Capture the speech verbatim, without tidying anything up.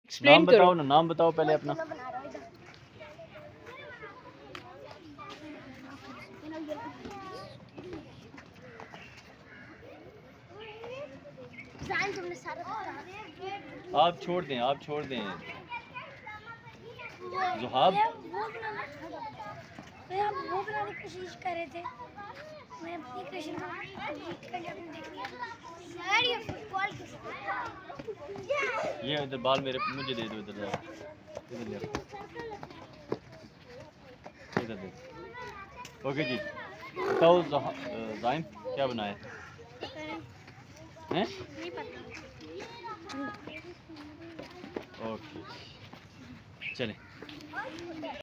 Explain करो। बताओ ना, नाम बताओ पहले अपना। आप छोड़ दें, आप छोड़ दें। जुहाब मैं वो बनाने की कोशिश कर रहे थे, मैं अपनी क्वेश्चन कंप्लीट करके आपने देख लिया। यार ये फुटबॉल ये इधर बाल मेरे मुझे दे दो, इधर जाओ, इधर ले, इधर दे। ओके जी, बताओ जाइम क्या बनाया हैं? नहीं पता। ओके चलें।